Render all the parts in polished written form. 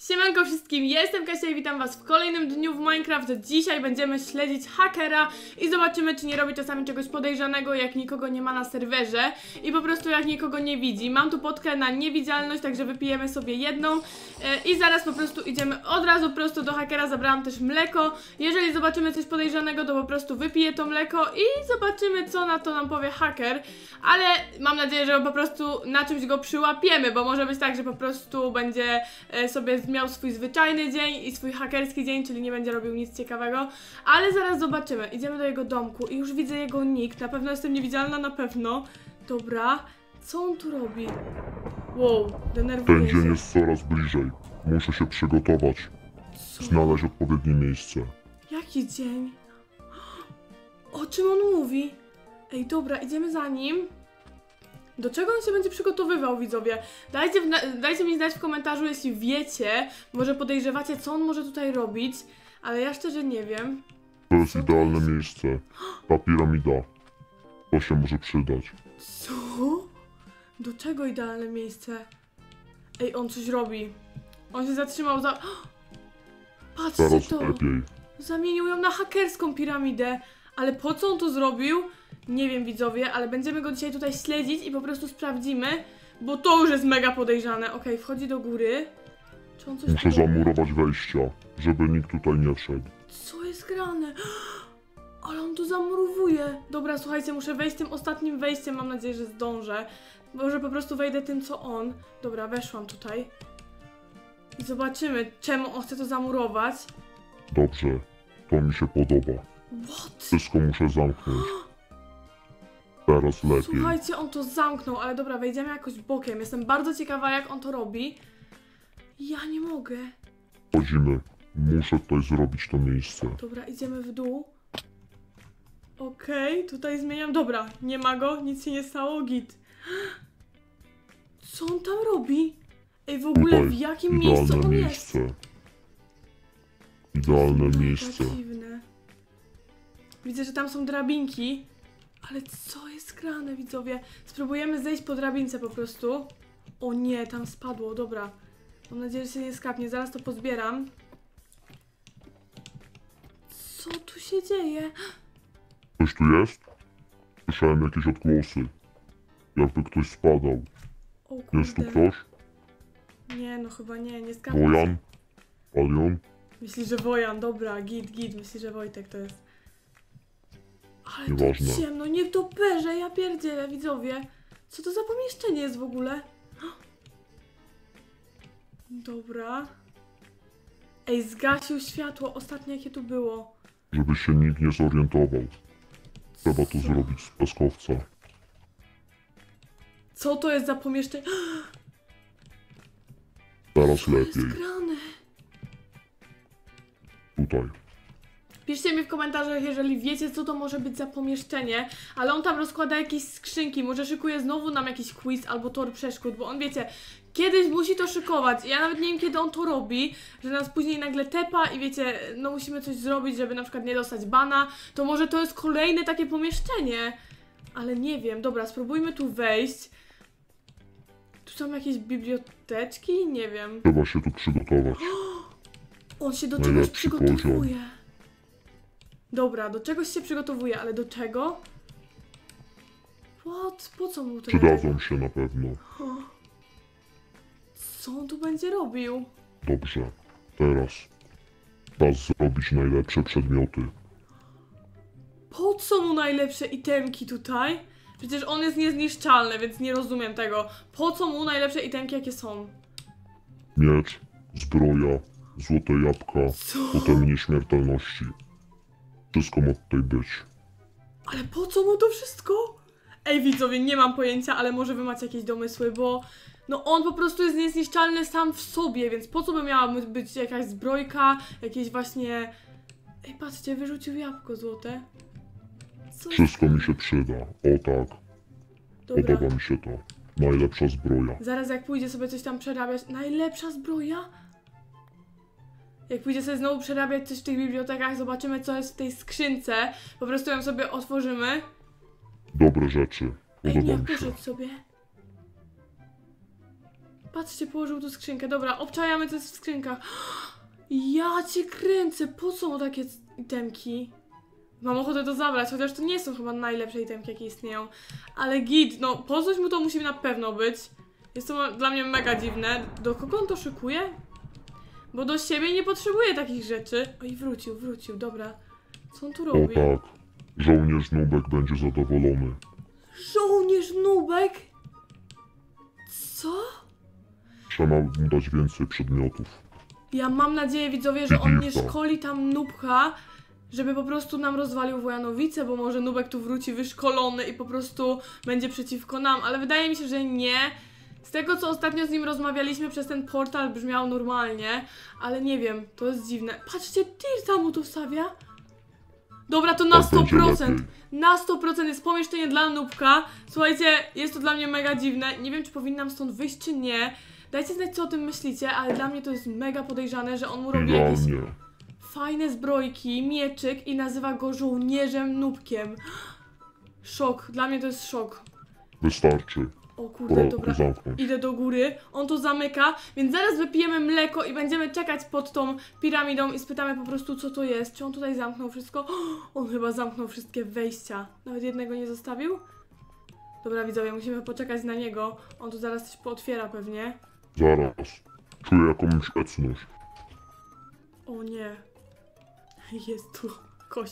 Siemanko wszystkim, jestem Kasia i witam was w kolejnym dniu w Minecraft. Dzisiaj będziemy śledzić hakera i zobaczymy, czy nie robi czasami czegoś podejrzanego, jak nikogo nie ma na serwerze i po prostu jak nikogo nie widzi. Mam tu potkę na niewidzialność, także wypijemy sobie jedną i zaraz po prostu idziemy od razu prosto do hakera. Zabrałam też mleko. Jeżeli zobaczymy coś podejrzanego, to po prostu wypiję to mleko i zobaczymy, co na to nam powie haker. Ale mam nadzieję, że po prostu na czymś go przyłapiemy, bo może być tak, że po prostu będzie sobie miał swój zwyczajny dzień i swój hakerski dzień, czyli nie będzie robił nic ciekawego, ale zaraz zobaczymy. Idziemy do jego domku i już widzę jego nick, na pewno jestem niewidzialna, na pewno. Dobra, co on tu robi? Wow, denerwuje Ten się. dzień jest coraz bliżej. Muszę się przygotować. Co? Znaleźć odpowiednie miejsce. Jaki dzień? O czym on mówi? Ej, dobra, idziemy za nim. Do czego on się będzie przygotowywał, widzowie? Dajcie mi znać w komentarzu, jeśli wiecie, może podejrzewacie, co on może tutaj robić, ale ja szczerze nie wiem. To jest Co to idealne jest? miejsce. Ta piramida. To się może przydać. Co? Do czego idealne miejsce? Ej, on coś robi. On się zatrzymał za... Patrzcie Teraz to! lepiej. Zamienił ją na hakerską piramidę. Ale po co on to zrobił? Nie wiem, widzowie, ale będziemy go dzisiaj tutaj śledzić i po prostu sprawdzimy, bo to już jest mega podejrzane. Okej, wchodzi do góry. Czy on coś Muszę tu robi? zamurować wejścia, żeby nikt tutaj nie wszedł. Co jest grane? Ale on tu zamurowuje. Dobra, słuchajcie, muszę wejść tym ostatnim wejściem. Mam nadzieję, że zdążę. Może po prostu wejdę tym, co on. Dobra, weszłam tutaj. I zobaczymy, czemu on chce to zamurować. Dobrze. To mi się podoba. What? Wszystko muszę zamknąć. Teraz lepiej. Słuchajcie, on to zamknął, ale dobra, wejdziemy jakoś bokiem. Jestem bardzo ciekawa, jak on to robi. Ja nie mogę. Chodzimy. Muszę tutaj zrobić to miejsce. Dobra, idziemy w dół. Okej, tutaj zmieniam. Dobra, nie ma go, nic się nie stało, git. Co on tam robi? Ej, w ogóle w Tutaj. jakim miejscu Idealne on jest? miejsce. Idealne Mega miejsce. dziwne. Widzę, że tam są drabinki. Ale co jest grane, widzowie? Spróbujemy zejść po drabince po prostu. O nie, tam spadło, dobra. Mam nadzieję, że się nie skapnie. Zaraz to pozbieram. Co tu się dzieje? Ktoś tu jest? Słyszałem jakieś odgłosy. Jakby ktoś spadał. O Jest tu kurde. ktoś? Nie, no chyba nie, nie skapnie się. Wojan? Palion? Myśli, że Wojan, dobra, git. Myśli, że Wojtek to jest. Ale Nieważne. to ciemno, nie w toperze, ja pierdzielę, widzowie. Co to za pomieszczenie jest w ogóle? Dobra. Ej, zgasił światło, ostatnie jakie tu było. Żeby się nikt nie zorientował. Trzeba to Co? zrobić z piaskowca. Co to jest za pomieszczenie? Teraz Co jest lepiej. grane? Tutaj. Piszcie mi w komentarzach, jeżeli wiecie, co to może być za pomieszczenie, ale on tam rozkłada jakieś skrzynki, może szykuje znowu nam jakiś quiz albo tor przeszkód, bo on, wiecie, kiedyś musi to szykować. Ja nawet nie wiem, kiedy on to robi, że nas później nagle tepa i wiecie, no musimy coś zrobić, żeby na przykład nie dostać bana, to może to jest kolejne takie pomieszczenie, ale nie wiem. Dobra, spróbujmy tu wejść. Tu są jakieś biblioteczki? Nie wiem. Trzeba się tu przygotować. On się do czegoś Najlepszy przygotowuje. Dobra, do czegoś się przygotowuje, ale do czego? What? Po co mu to? Przydadzą się na pewno. Co on tu będzie robił? Dobrze. Teraz. Czas zrobić najlepsze przedmioty. Po co mu najlepsze itemki tutaj? Przecież on jest niezniszczalny, więc nie rozumiem tego. Po co mu najlepsze itemki, jakie są? Miecz, zbroja, złote jabłka, Co? potem nieśmiertelności. Wszystko ma tutaj być. Ale po co mu to wszystko? Ej, widzowie, nie mam pojęcia, ale może wy macie jakieś domysły, bo no on po prostu jest niezniszczalny sam w sobie, więc po co by miała być jakaś zbrojka, jakieś właśnie... Ej, patrzcie, wyrzucił jabłko złote. Co jest? Wszystko mi się przyda. O tak. Dobra, Podoba mi się to. Najlepsza zbroja. zaraz jak pójdzie sobie coś tam przerabiać... Najlepsza zbroja? Jak pójdzie sobie znowu przerabiać coś w tych bibliotekach, zobaczymy, co jest w tej skrzynce. Po prostu ją sobie otworzymy. Dobre rzeczy. Ej, Podoba nie, mi się. poszedł sobie. Patrzcie, położył tu skrzynkę. Dobra, obczajamy, co jest w skrzynkach. Ja cię kręcę, po co takie itemki? Mam ochotę to zabrać, chociaż to nie są chyba najlepsze itemki, jakie istnieją. Ale git, no po coś mu to musi na pewno być. Jest to dla mnie mega dziwne. Do kogo on to szykuje? Bo do siebie nie potrzebuje takich rzeczy. Oj, wrócił, dobra. Co on tu O robi? tak, żołnierz Nubek będzie zadowolony. Żołnierz Nubek? Co? Trzeba mu dać więcej przedmiotów. Ja mam nadzieję, widzowie, że on nie Widzisz to. szkoli tam Nubka, żeby po prostu nam rozwalił Wojanowice, bo może Nubek tu wróci wyszkolony i po prostu będzie przeciwko nam, ale wydaje mi się, że nie. Z tego, co ostatnio z nim rozmawialiśmy przez ten portal, brzmiał normalnie, ale nie wiem, to jest dziwne. Patrzcie, Tirta mu tu stawia. Dobra, to na Tak będzie 100%. lepiej. Na 100% jest pomieszczenie dla Nubka. Słuchajcie, jest to dla mnie mega dziwne. Nie wiem, czy powinnam stąd wyjść, czy nie. Dajcie znać, co o tym myślicie, ale dla mnie to jest mega podejrzane, że on mu robi jakieś Idealnie. fajne zbrojki, mieczyk i nazywa go żołnierzem Nubkiem. Szok, dla mnie to jest szok. Wystarczy. O kurde, Pora dobra, to zamknąć. idę do góry, on to zamyka, więc zaraz wypijemy mleko i będziemy czekać pod tą piramidą i spytamy po prostu, co to jest. Czy on tutaj zamknął wszystko? On chyba zamknął wszystkie wejścia. Nawet jednego nie zostawił? Dobra, widzowie, musimy poczekać na niego. On tu zaraz coś pootwiera pewnie. Zaraz. Czuję jakąś ecność. O nie. Jest tu koś.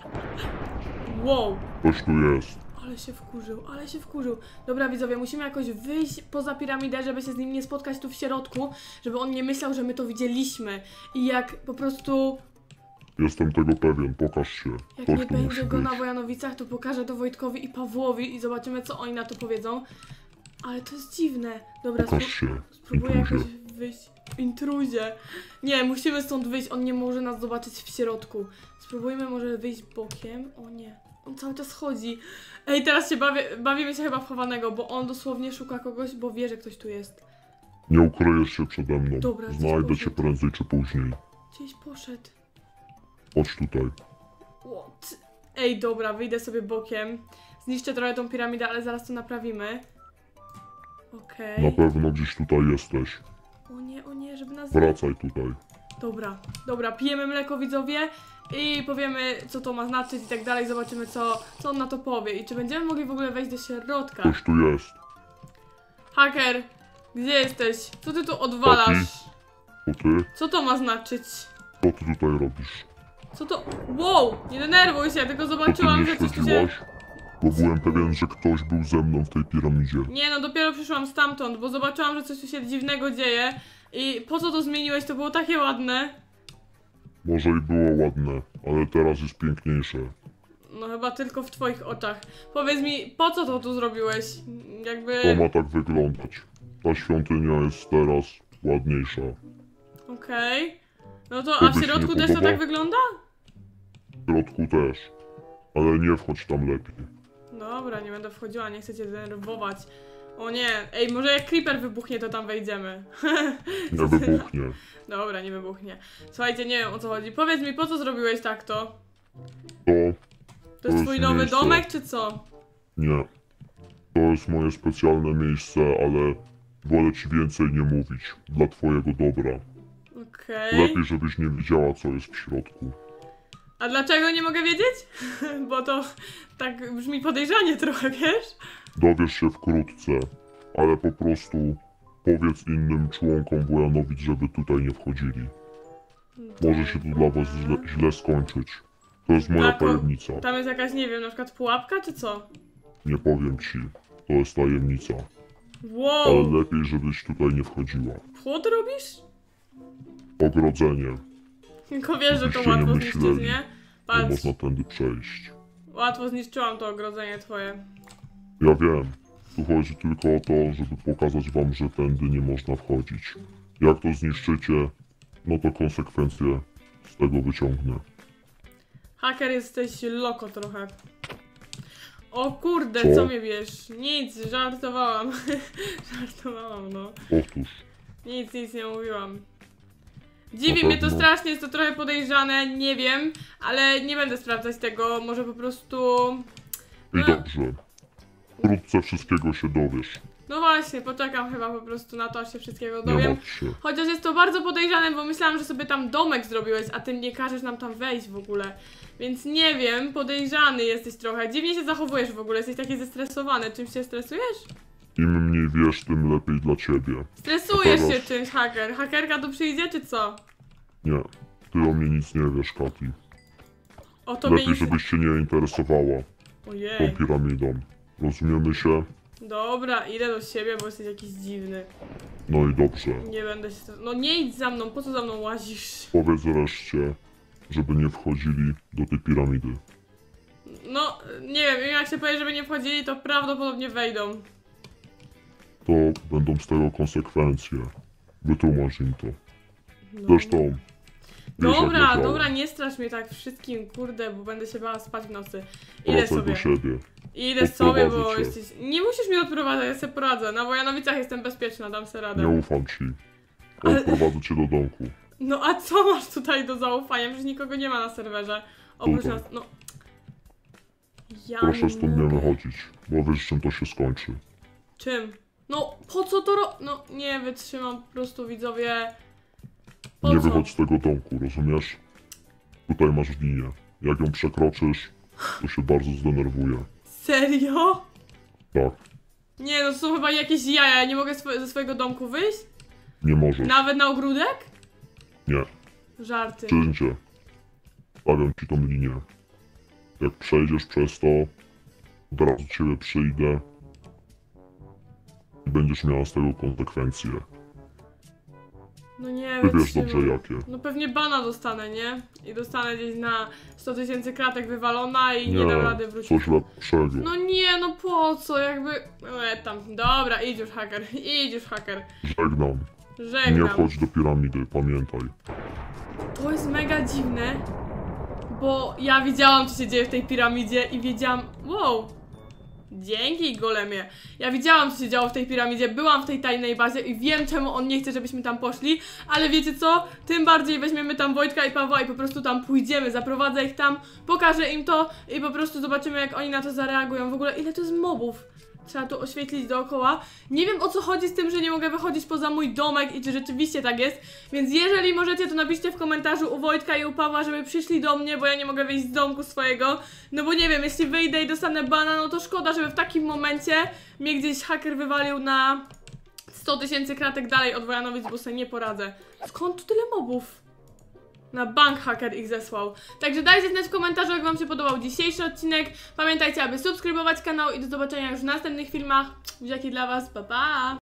Wow. Ktoś tu jest. Ale się wkurzył. Dobra, widzowie, musimy jakoś wyjść poza piramidę, żeby się z nim nie spotkać tu w środku, żeby on nie myślał, że my to widzieliśmy. I jak po prostu, Jestem tego pewien, pokaż się. jak Ktoś nie tu musi będzie go być. na Wojanowicach, to pokażę to Wojtkowi i Pawłowi i zobaczymy, co oni na to powiedzą. Ale to jest dziwne. Dobra, Pokaż się. spróbuję Intruzie. jakoś wyjść. Intruzie. Nie, musimy stąd wyjść, on nie może nas zobaczyć w środku. Spróbujmy może wyjść bokiem. O nie, on cały czas chodzi. Ej, teraz się bawimy się chyba w chowanego, bo on dosłownie szuka kogoś, bo wie, że ktoś tu jest. Nie ukryjesz się przede mną. Dobra, gdzieś Znajdę cię poszedł. prędzej czy później. Gdzieś poszedł. Chodź tutaj. Ej, dobra, wyjdę sobie bokiem. Zniszczę trochę tą piramidę, ale zaraz to naprawimy. Okej. Na pewno gdzieś tutaj jesteś. O nie, żeby nas... Wracaj tutaj. Dobra, pijemy mleko, widzowie, i powiemy, co to ma znaczyć i tak dalej, zobaczymy, co on na to powie i czy będziemy mogli w ogóle wejść do środka. Ktoś tu jest. Haker, gdzie jesteś? Co ty tu odwalasz? To ty? Co to ma znaczyć? Co ty tutaj robisz? Co to... Wow, nie denerwuj się, tylko To ty zobaczyłam, mnie że coś tu się... śledziłaś? Bo byłem pewien, że ktoś był ze mną w tej piramidzie. Nie no, dopiero przyszłam stamtąd, bo zobaczyłam, że coś tu się dziwnego dzieje i po co to zmieniłeś? To było takie ładne. Może i było ładne, ale teraz jest piękniejsze. No chyba tylko w twoich oczach. Powiedz mi, po co to tu zrobiłeś? To Jakby... ma tak wyglądać. Ta świątynia jest teraz ładniejsza. Okej. No to, a Komuś w nie środku też to podoba? tak wygląda? W środku też. Ale nie wchodź tam lepiej. Dobra, nie będę wchodziła, nie chcę cię denerwować. O nie, ej, może jak creeper wybuchnie, to tam wejdziemy. Nie wybuchnie. Dobra, nie wybuchnie. Słuchajcie, nie wiem o co chodzi. Powiedz mi, po co zrobiłeś tak to? To To jest jest twój nowy miejsce. domek, czy co? nie. To jest moje specjalne miejsce, ale wolę ci więcej nie mówić. Dla twojego dobra. Okej. Lepiej, żebyś nie wiedziała, co jest w środku. A dlaczego nie mogę wiedzieć? Bo to tak brzmi podejrzanie trochę, wiesz? Dowiesz się wkrótce, ale po prostu powiedz innym członkom Wojanowic, żeby tutaj nie wchodzili. Może się to dla was źle skończyć. To jest moja Tak, o- tajemnica. Tam jest jakaś, nie wiem, na przykład pułapka, czy co? Nie powiem ci. To jest tajemnica. Ale Wow, lepiej, żebyś tutaj nie wchodziła. płot robisz? Ogrodzenie. Tylko wiesz, że to Żebyście nie łatwo zniszczyć, myśleli, nie? Nie Patrz, można tędy przejść. łatwo zniszczyłam to ogrodzenie twoje. Ja wiem. Tu chodzi tylko o to, żeby pokazać wam, że tędy nie można wchodzić. Jak to zniszczycie, no to konsekwencje z tego wyciągnę. Haker, jesteś loko trochę. O kurde, Co? co mnie wiesz? Nic, żartowałam. Żartowałam, no. Powtórz. Nic nie mówiłam. Dziwi Na mnie to pewno. strasznie, jest to trochę podejrzane, nie wiem, ale nie będę sprawdzać tego, może po prostu... I No. dobrze. Wkrótce wszystkiego się dowiesz. No właśnie, poczekam chyba po prostu na to, aż się wszystkiego Nie dowiem. martw się. Chociaż jest to bardzo podejrzane, bo myślałam, że sobie tam domek zrobiłeś, a ty nie każesz nam tam wejść w ogóle. Więc nie wiem, podejrzany jesteś trochę. Dziwnie się zachowujesz w ogóle, jesteś taki zestresowany. Czymś się stresujesz? Im mniej wiesz, tym lepiej dla ciebie. Stresujesz teraz- się czymś, haker. Hakerka tu przyjdzie, czy co? Nie, ty o mnie nic nie wiesz, Kati. O tobie Lepiej, nic... żebyś się nie interesowała tą Ojej. piramidą. Rozumiemy się? Dobra, idę do siebie, bo jesteś jakiś dziwny. No i dobrze. Nie będę się... No nie idź za mną, po co za mną łazisz? Powiedz reszcie, żeby nie wchodzili do tej piramidy. No, nie wiem, jak się powie, żeby nie wchodzili, to prawdopodobnie wejdą. To będą z tego konsekwencje. Wytłumacz im to. No. Zresztą... wiesz, jak Dobra, ja działa. dobra, nie strasz mnie tak wszystkim, kurde, bo będę się bała spać w nocy. Idę Wracaj sobie. do siebie. Idę sobie, bo Odprowadzę cię. jesteś... Nie musisz mnie odprowadzać, ja sobie poradzę. Na Wojanowicach jestem bezpieczna, dam sobie radę. Nie ufam ci. Ale- Odprowadzę cię do domku. No a co masz tutaj do zaufania? Przecież nikogo nie ma na serwerze. Oprócz Dobra. nas, no... Ja Proszę nie stąd nie mogę. wychodzić, bo wiesz, czym to się skończy. Czym? No, po co to No, nie wytrzymam, po prostu widzowie... Po Nie co? wychodź z tego domku, rozumiesz? Tutaj masz linię. Jak ją przekroczysz, to się bardzo zdenerwuję. Serio? Tak, Nie, no to są chyba jakieś jaja, ja nie mogę ze swojego domku wyjść? nie możesz. Nawet na ogródek? Nie. Żarty. Wszędzie. Stawiam ci tą linię. Jak przejdziesz przez to, od razu do ciebie przyjdę i będziesz miała z tego konsekwencje. No nie Ty wiesz wytrzymam. dobrze jakie. No pewnie bana dostanę, nie? I dostanę gdzieś na 100 000 kratek wywalona i nie dam rady wrócić. coś lepszego. No nie, no po co, jakby... tam, dobra, idź już haker, idź już haker. Żegnam. Żegnam. Nie wchodź do piramidy, pamiętaj. To jest mega dziwne, bo ja widziałam, co się dzieje w tej piramidzie i wiedziałam... Wow! Dzięki, golemie. Ja widziałam, co się działo w tej piramidzie, byłam w tej tajnej bazie i wiem, czemu on nie chce, żebyśmy tam poszli, ale wiecie co? Tym bardziej weźmiemy tam Wojtka i Pawła i po prostu tam pójdziemy, zaprowadzę ich tam, pokażę im to i po prostu zobaczymy, jak oni na to zareagują. W ogóle, ile to jest mobów? Trzeba tu oświetlić dookoła. Nie wiem, o co chodzi z tym, że nie mogę wychodzić poza mój domek i czy rzeczywiście tak jest, więc jeżeli możecie, to napiszcie w komentarzu u Wojtka i u Pawła, żeby przyszli do mnie, bo ja nie mogę wyjść z domku swojego. No bo nie wiem, jeśli wyjdę i dostanę bana, no to szkoda, żeby w takim momencie mnie gdzieś haker wywalił na 100 000 kratek dalej od Wojanowic, bo sobie nie poradzę. Skąd tu tyle mobów? Na bank haker ich zesłał. Także dajcie znać w komentarzu, jak wam się podobał dzisiejszy odcinek. Pamiętajcie, aby subskrybować kanał i do zobaczenia już w następnych filmach. Buziaki dla was, pa pa!